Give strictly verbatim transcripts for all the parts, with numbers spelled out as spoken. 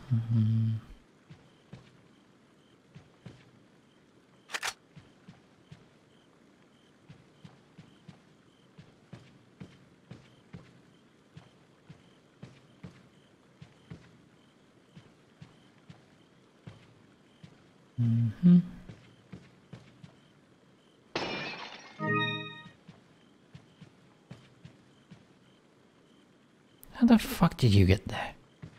Mm-hmm. Mm-hmm. How the fuck did you get there?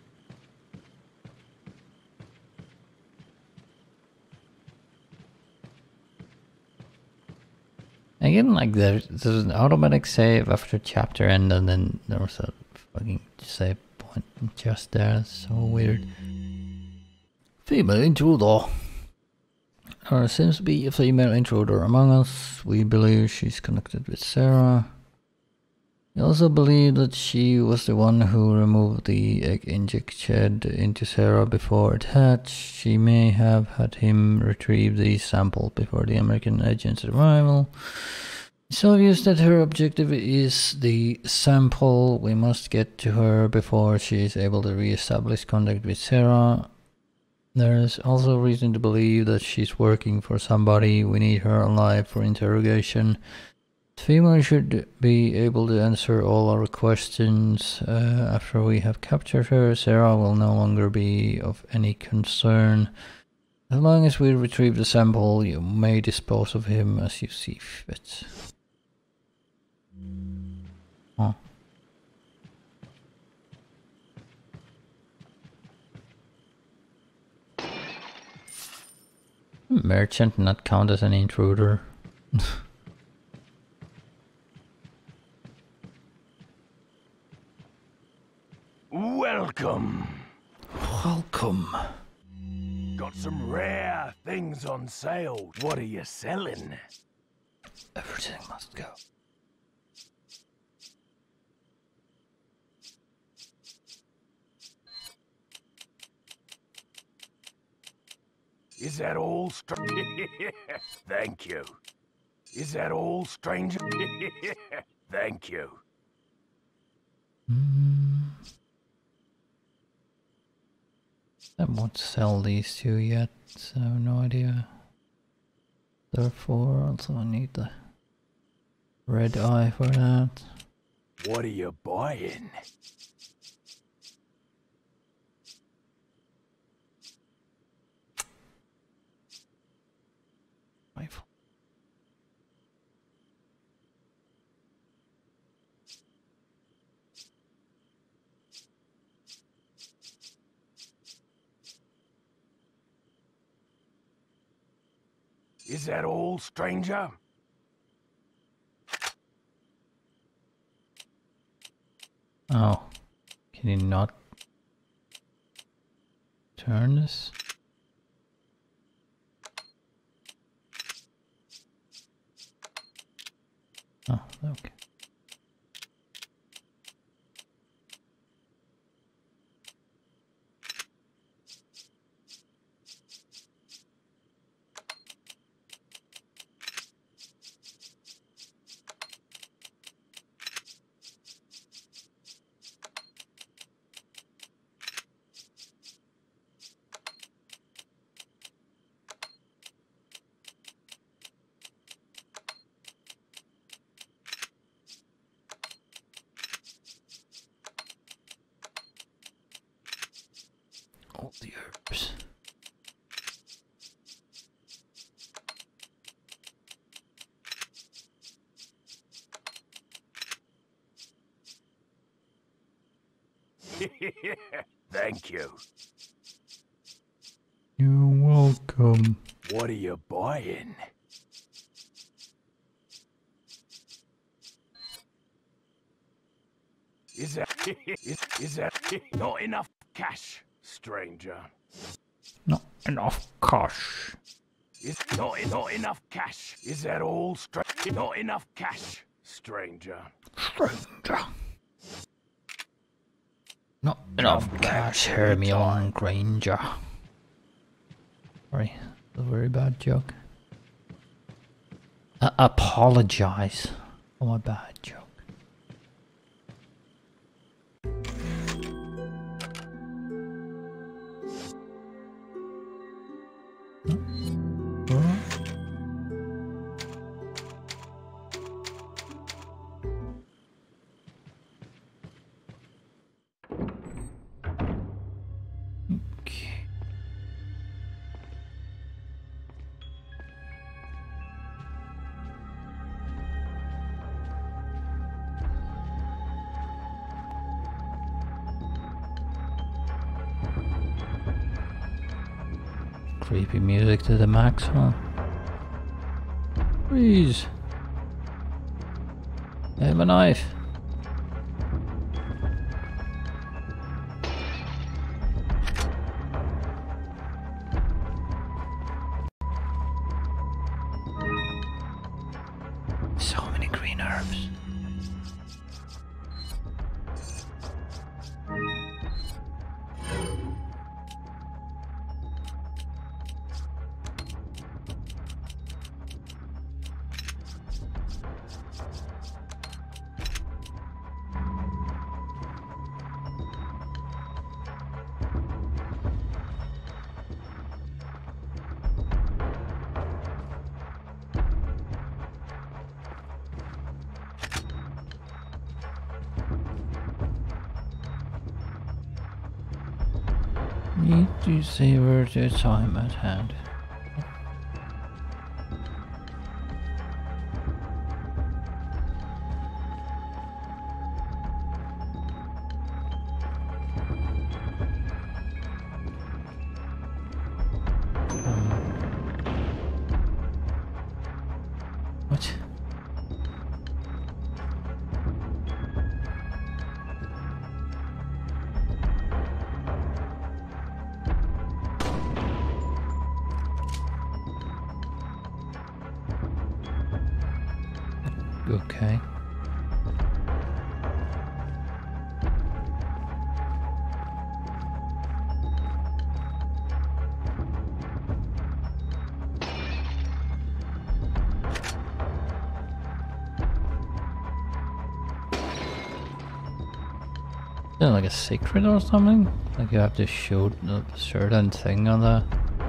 Again, like there, there's an automatic save after chapter end, and then there was a fucking save point just there. It's so weird. Female intruder. There seems to be a female intruder among us. We believe she's connected with Sarah. We also believe that she was the one who removed the egg injected into Sarah before it hatched. She may have had him retrieve the sample before the American agent's arrival. It's obvious that her objective is the sample. We must get to her before she is able to re-establish contact with Sarah. There is also reason to believe that she's working for somebody. We need her alive for interrogation. The female should be able to answer all our questions. Uh, after we have captured her, Sarah will no longer be of any concern. As long as we retrieve the sample, you may dispose of him as you see fit. Huh. Merchant not count as an intruder. Welcome. Welcome. Got some rare things on sale. What are you selling? Everything must go. Is that all, stranger? Thank you. Is that all, stranger? Thank you. Mm. I won't sell these two yet, so I have no idea. Therefore, also I need the red eye for that. What are you buying? Rifle. Is that all, stranger? Oh, can you not turn this? Oh, okay. All the herbs. Thank you. You're welcome. What are you buying? Is that is, is that not enough cash, stranger? Not enough cash. Is not not enough cash? Is that all, stranger? Not enough cash, stranger. Stranger. Not enough cash, Hermione Granger. Sorry, a very bad joke. I apologize for my bad joke. creepy music to the max, huh? Freeze! I have a knife. So many green herbs. Need to savor the time at hand. What? Okay. Is that like a secret or something? Like you have to show the certain thing on the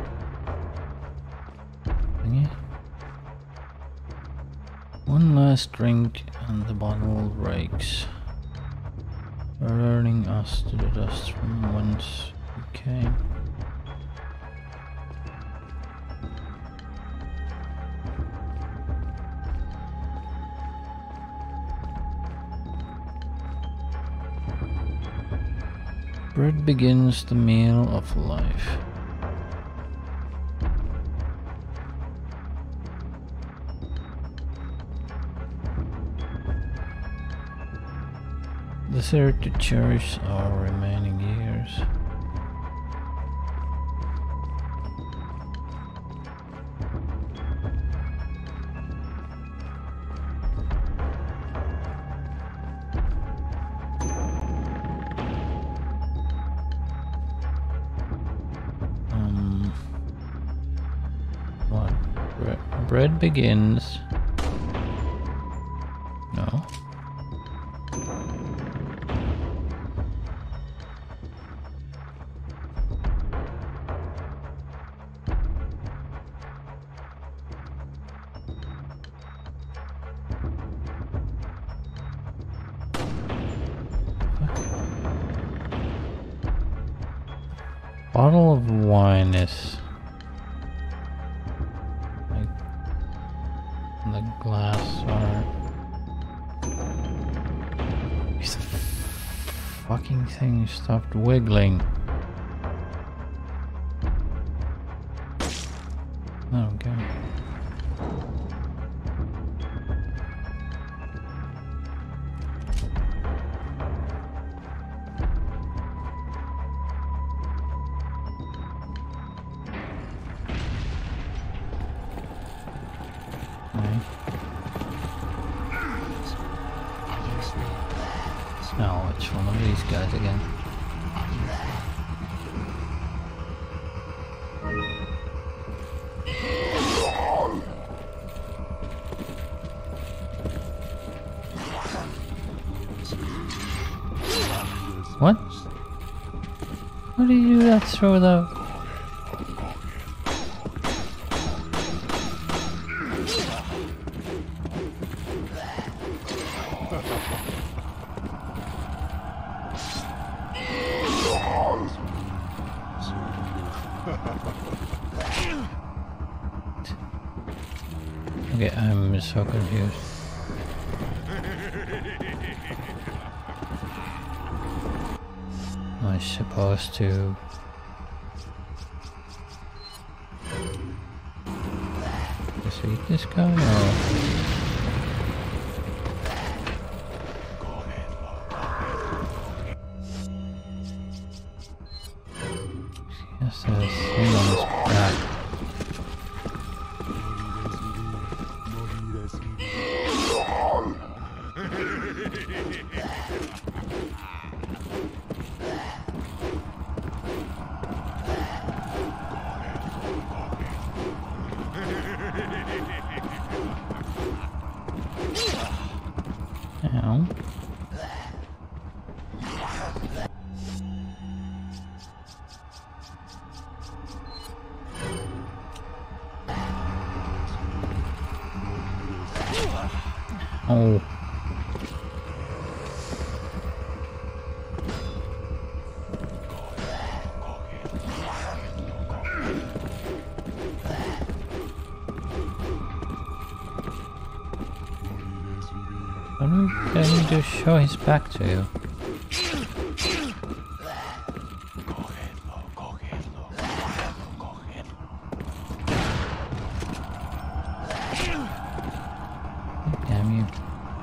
thingy? One last drink and the bottle breaks, returning us to the dust from whence we came. Bread begins the meal of life. Desire to cherish our remaining years. Um, what? Bre- bread begins. No. Bottle of wine is like the glass or these fucking thing stopped wiggling. Okay. Now it's one of these guys again. What? How do you do that throw the... Okay, I'm so confused. Am I supposed to... Let's eat this guy or... Yes, there's a thing on his back. Ow. Oh. How do we get him to show his back to you? Damn you.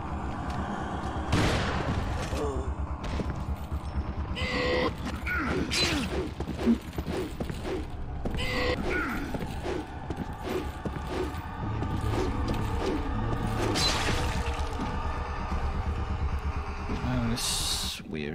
Oh, this is weird.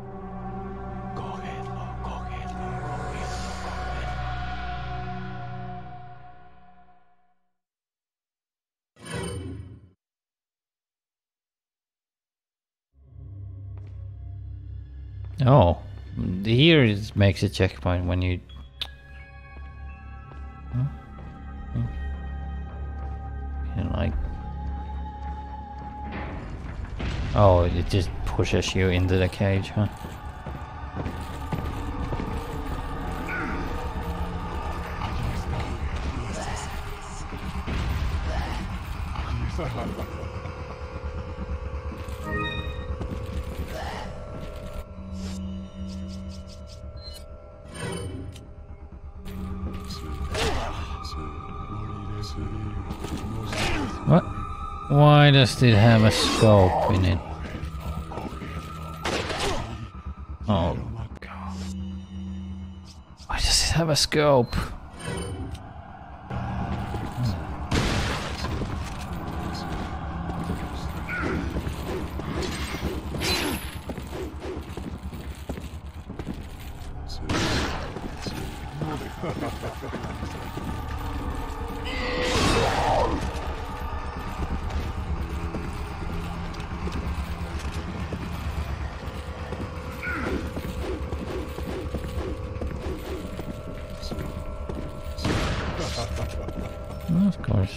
Oh, here it makes a checkpoint when you... Huh? Hmm. And like... Oh, it just pushes you into the cage, huh? What? Why does it have a scope in it? Oh god. Why does it have a scope? Well, of course.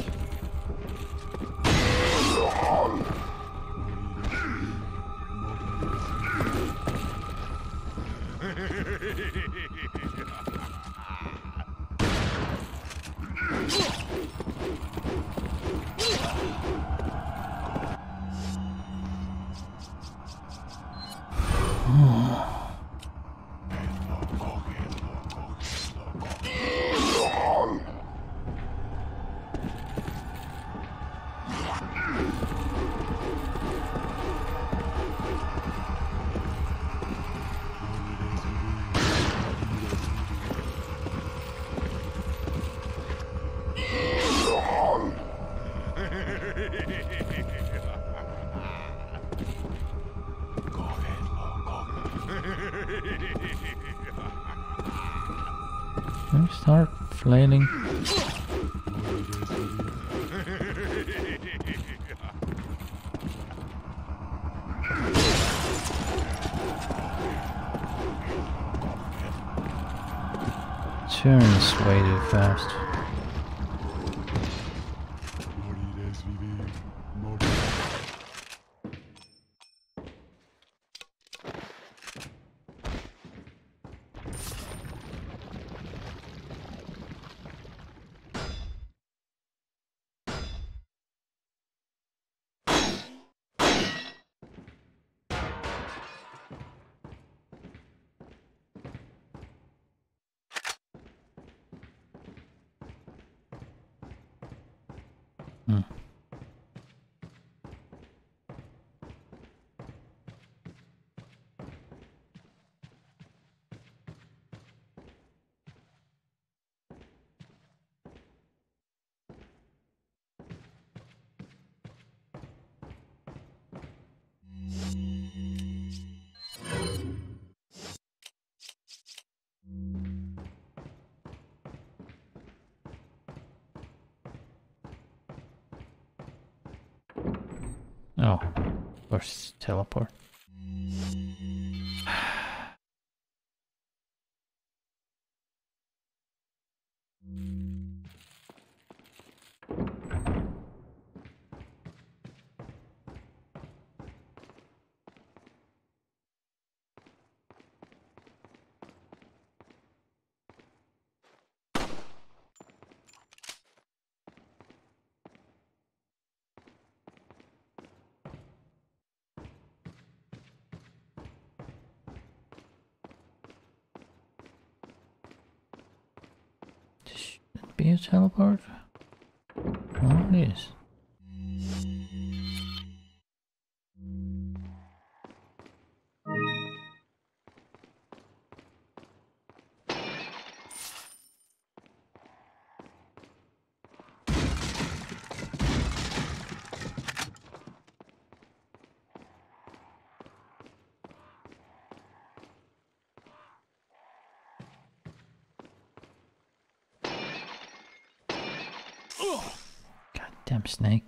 Can we start flailing? Turns way too fast. Hmm. Oh, of course, teleport. Should it be a teleport? Oh, it is. Goddamn snake.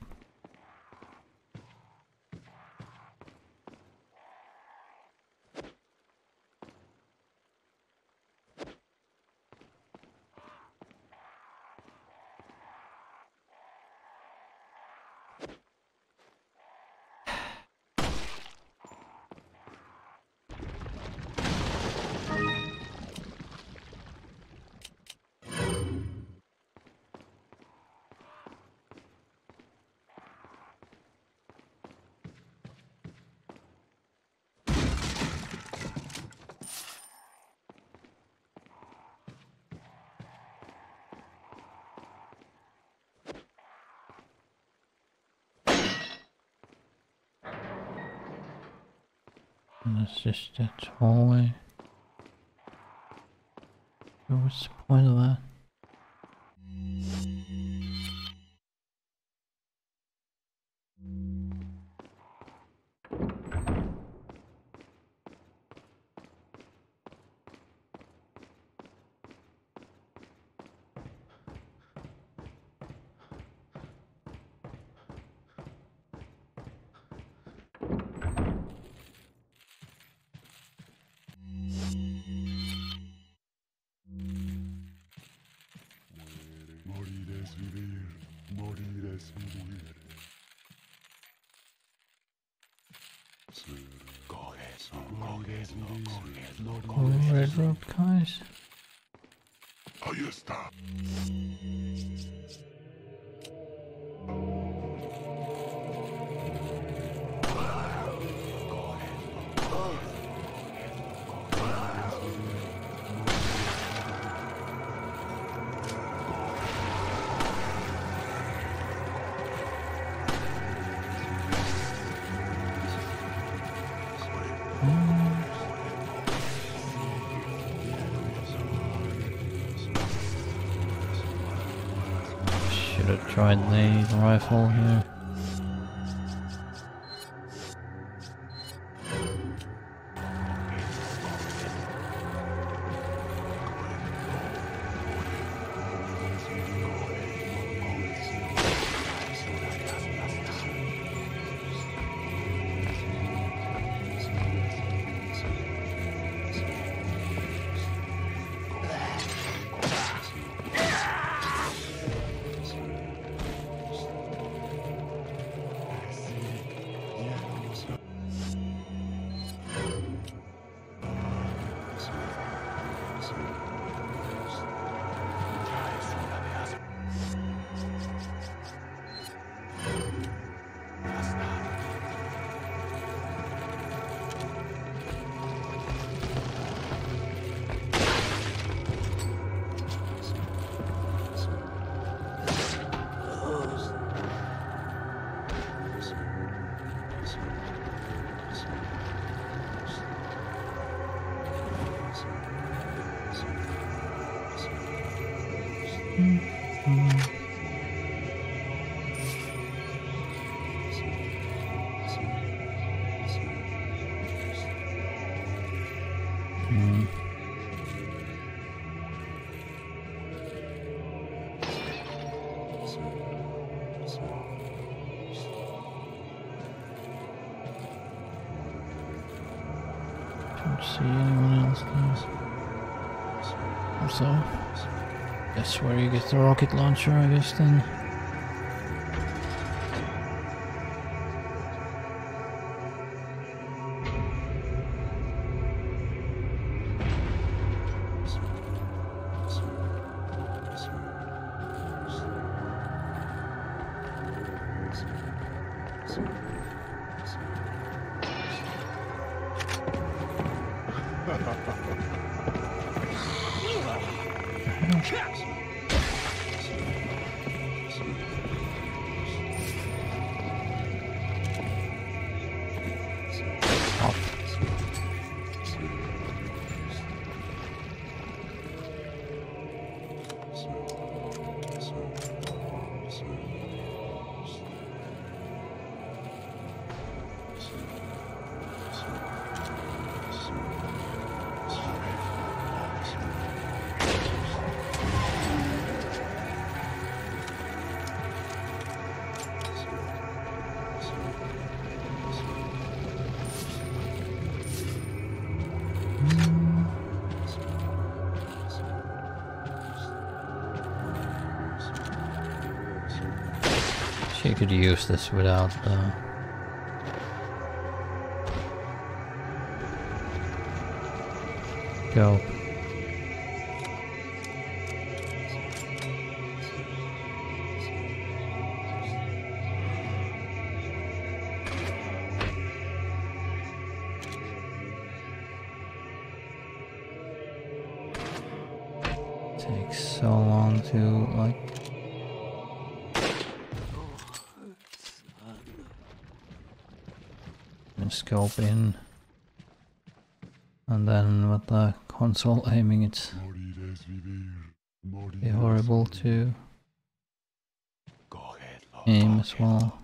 And that's just a hallway. So what's the point of that? Oh, red road guys. Ahí está. Should have tried the rifle here. Mm. Don't see anyone else there. Also, that's where you get the rocket launcher, I guess, then. She could use this without the... Go. Takes so long to, like... scope in, and then with the console aiming, it's be horrible to aim as well.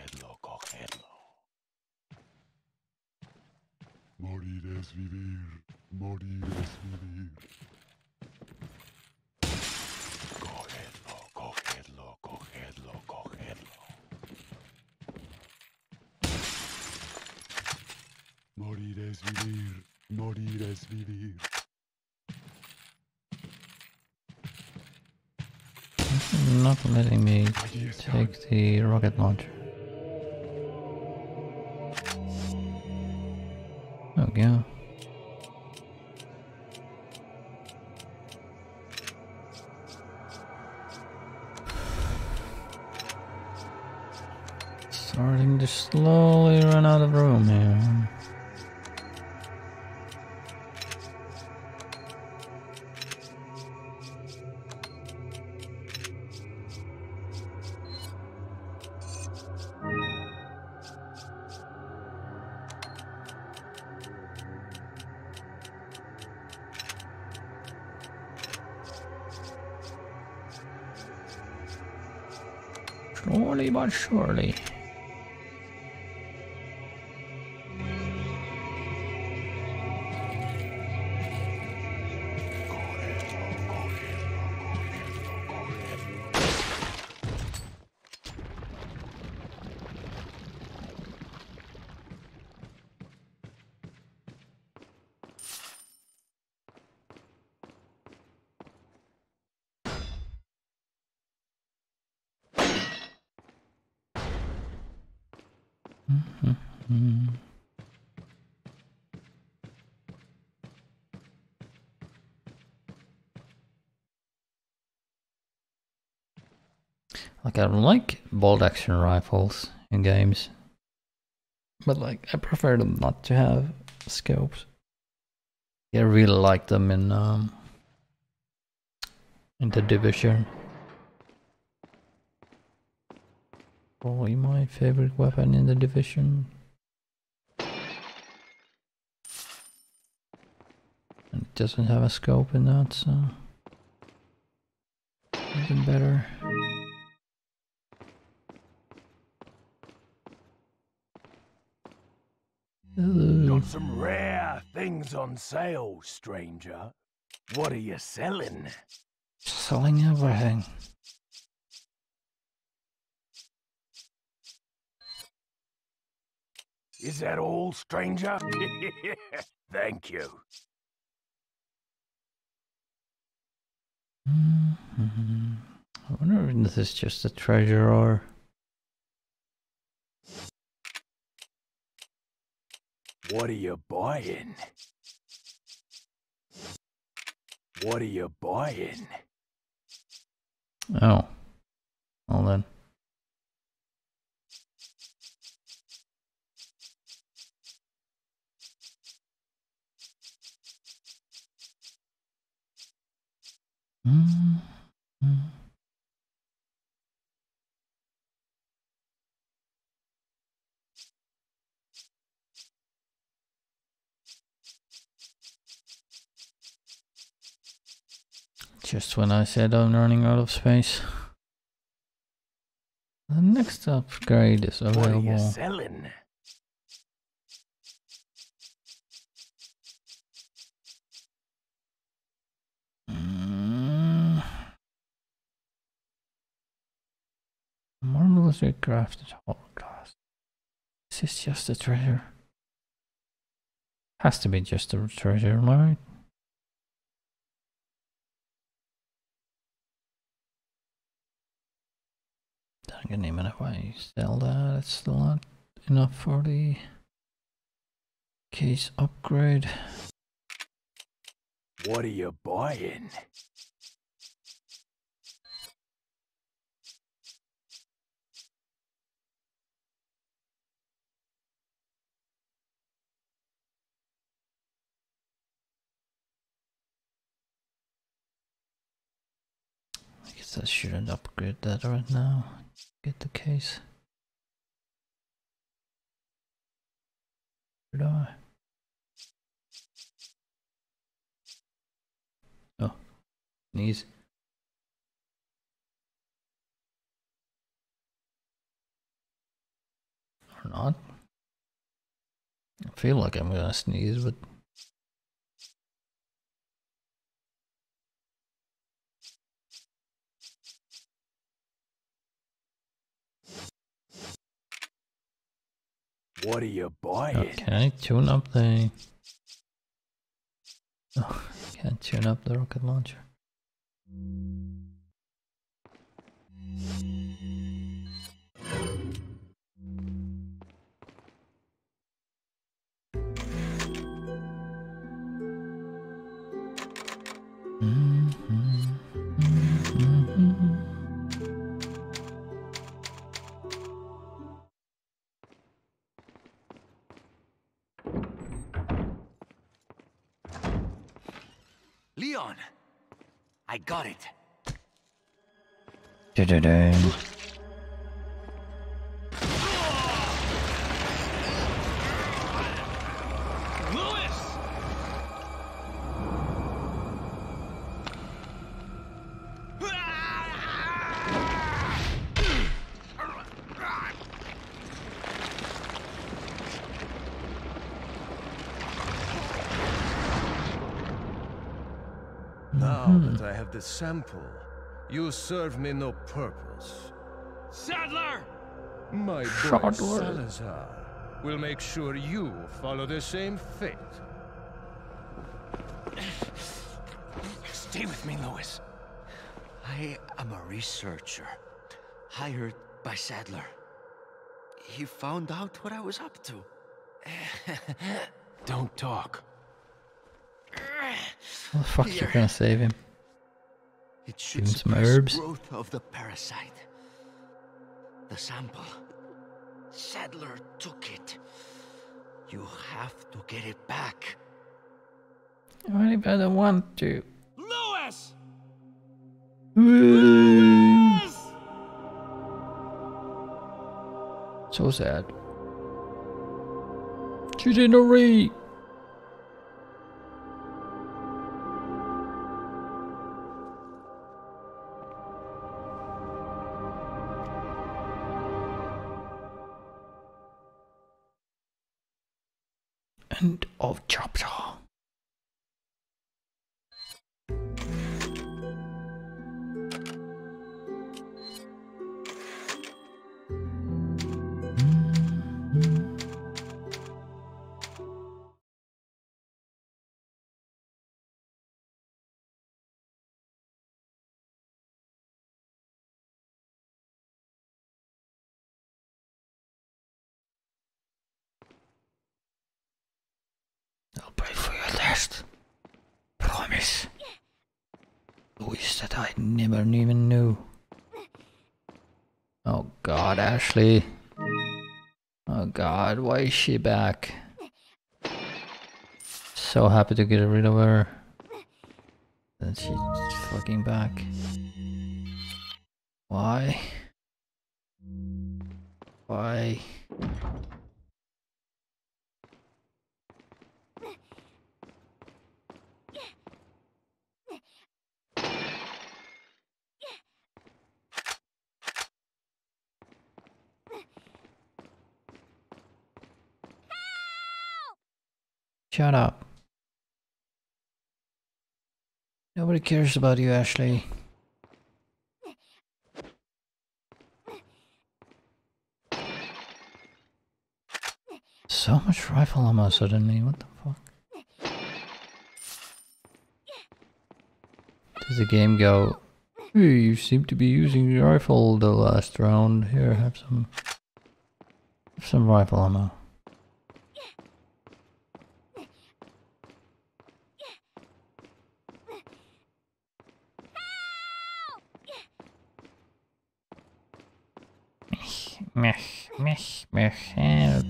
Morir es vivir, morir es vivir. Not letting me take the rocket launcher. There we go. Starting to slowly run out of room here. Slowly but surely. Mm-hmm. Like, I don't like bolt action rifles in games, but like I prefer them not to have scopes. I really like them in um in the Division. Probably my favorite weapon in the Division. And it doesn't have a scope in that, so Something better. Hello. Got some rare things on sale, stranger. What are you selling? Selling everything. Is that all, stranger? Thank you. Mm-hmm. I wonder if this is just a treasure or... What are you buying? What are you buying? Oh. Well then. Mm-hmm. Just when I said I'm running out of space. The next upgrade is available. What are you selling? Mm. Marvelously crafted holocaust. Is this just a treasure? Has to be just a treasure, right? Then again, even if I sell that, it's still not enough for the case upgrade. What are you buying? I guess I shouldn't upgrade that right now. Get the case. Should I? Oh, sneeze. Or not. I feel like I'm gonna sneeze, but What are you buying? oh, can I tune up the... Oh, can't tune up the rocket launcher. Leon, I got it. Da-da-da. Now that I have the sample, you serve me no purpose. Sadler! My boy Salazar will make sure you follow the same fate. Stay with me, Louis. I am a researcher, hired by Sadler. He found out what I was up to. Don't talk. How the fuck you gonna save him? It Give should him some suppress herbs. growth of the parasite. The sample. Sadler took it. You have to get it back. What if I don't want to? Louis! So sad. She didn't read. End of chapter. I'll pray for your last. Promise. Wish that I never even knew. Oh god, Ashley. Oh god, why is she back? So happy to get rid of her. Then she's fucking back. Why? Why? Shut up. Nobody cares about you, Ashley. So much rifle ammo suddenly, what the fuck? Does the game go, hey, you seem to be using the rifle the last round. Here, have some... Have some rifle ammo. Meh, meh, meh, help.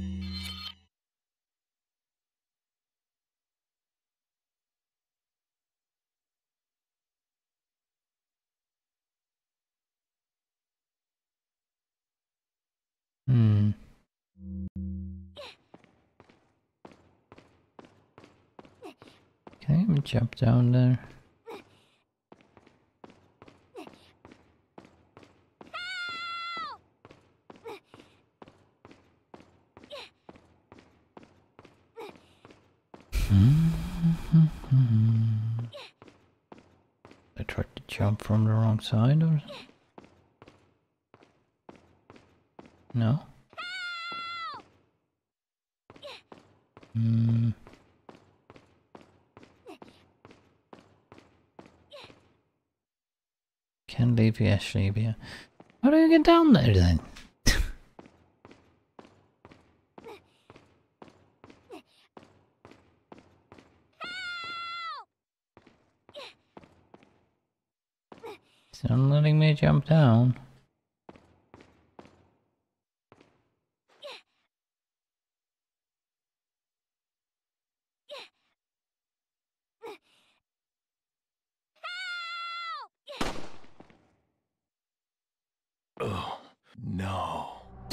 Hmm. Can I even jump down there? I tried to jump from the wrong side or something? No? Hmm. Can't leave you, Ashley. But how do you get down there then? It's not letting me jump down. Oh, no.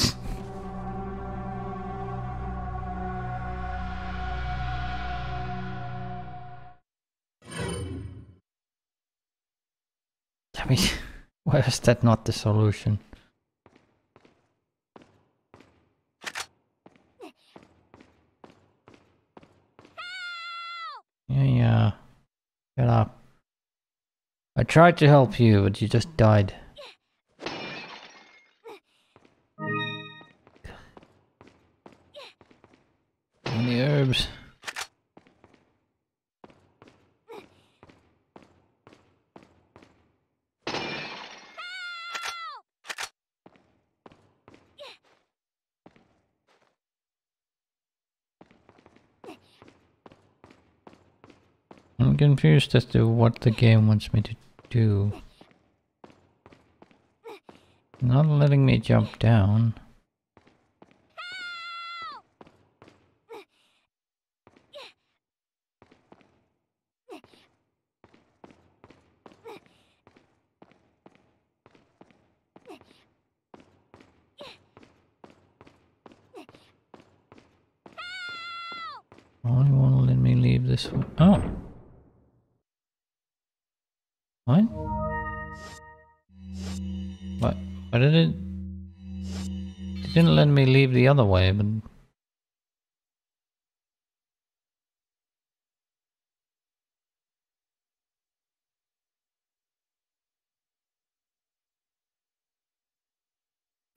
I mean, why is that not the solution? Yeah, yeah. Shut up. I tried to help you, but you just died. Any herbs? I'm confused as to what the game wants me to do. Not letting me jump down. Why won't let me leave this one? Oh! What? What? Why did it... It didn't let me leave the other way, but...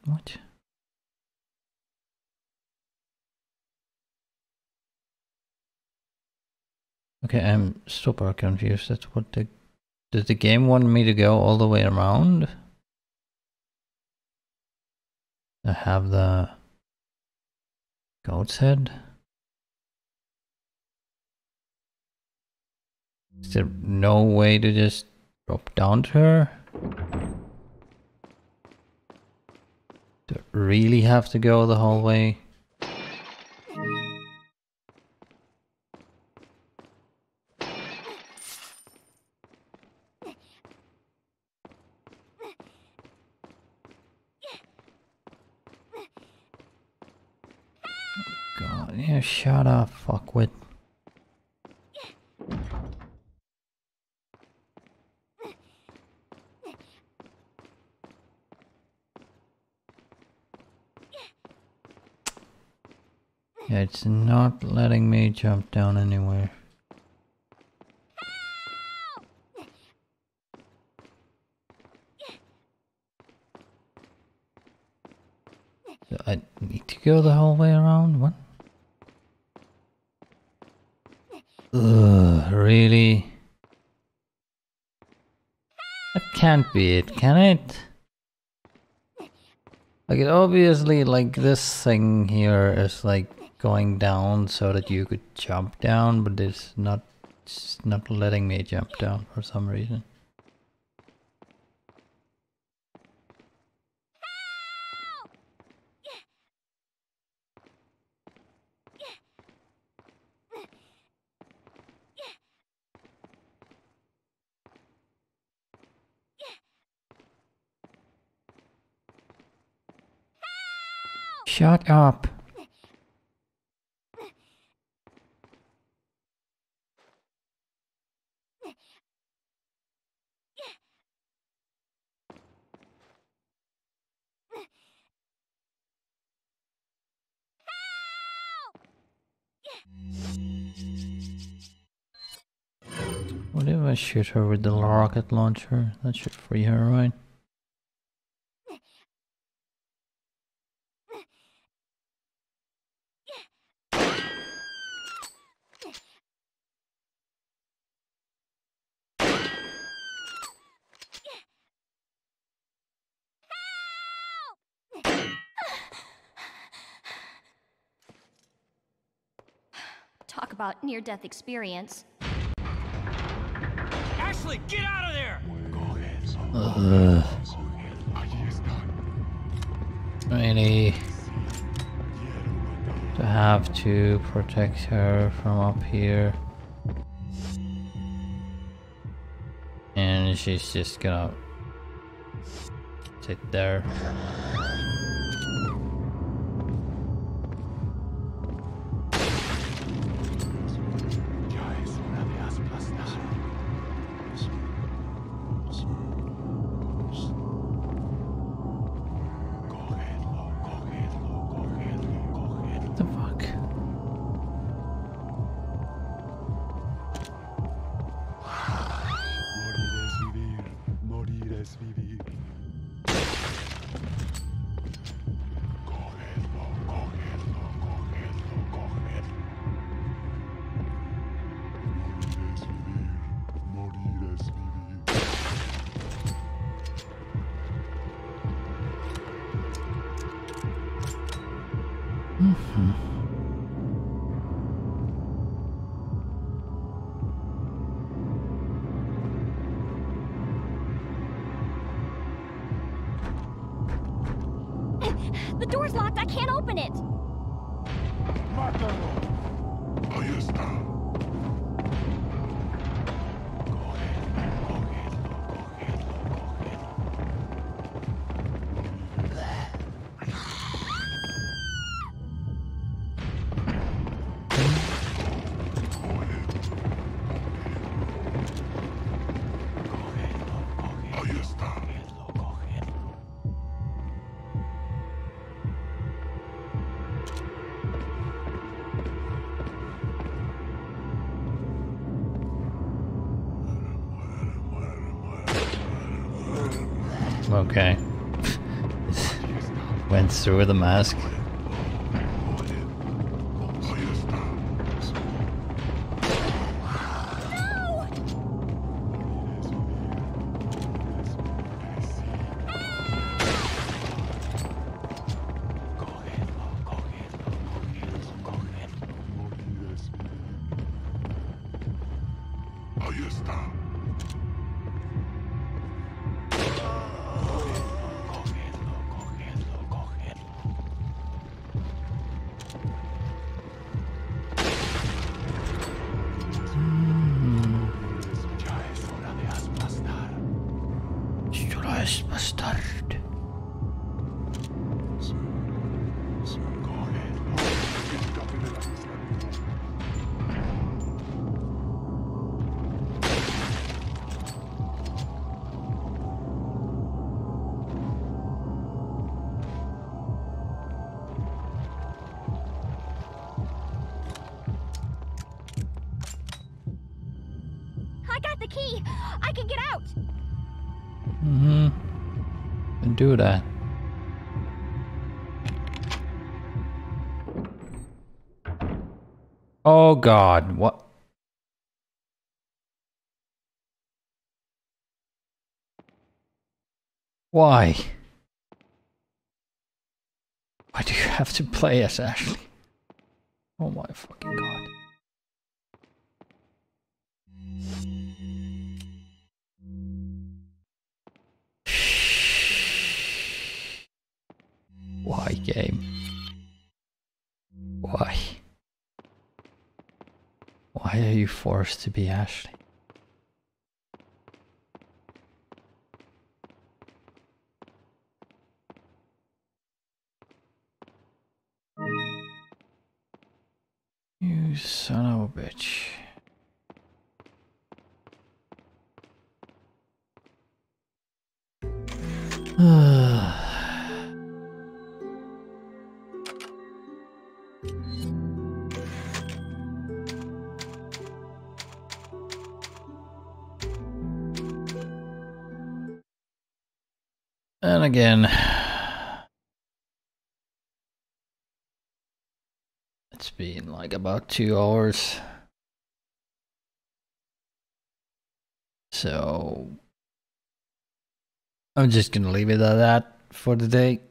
What? Okay, I'm super confused. That's what the... Did the game want me to go all the way around? I have the... goat's head? Is there no way to just drop down to her? Do I really have to go the whole way? God, yeah, shut up, fuckwit. Yeah, it's not letting me jump down anywhere. Do I need to go the whole way around? What? Ugh, really? That can't be it, can it? Like, it obviously, like, this thing here is like going down so that you could jump down, but it's not, it's not letting me jump down for some reason. Shut up! What if I shoot her with the rocket launcher? That should free her, right? Talk about near-death experience. Ashley, get out of there! Ugh. Really? To have to protect her from up here. And she's just gonna sit there. What the fuck? Morir es vivir, morir es vivir. Cógelo, cógelo, cógelo, cógelo. Morir es vivir, morir es vivir. Mm-hmm. The door's locked. I can't open it. ¡Mátalo! Ahí está. Ahí está. Okay. Went through the mask. Bastard. I got the key. I can get out. Mm-hmm. And do that. Oh God, what? Why? Why do you have to play as Ashley? Oh my fucking God. Why, game? Why? Why are you forced to be Ashley? You son of a bitch. And again, it's been like about two hours. So I'm just gonna leave it at that for the day.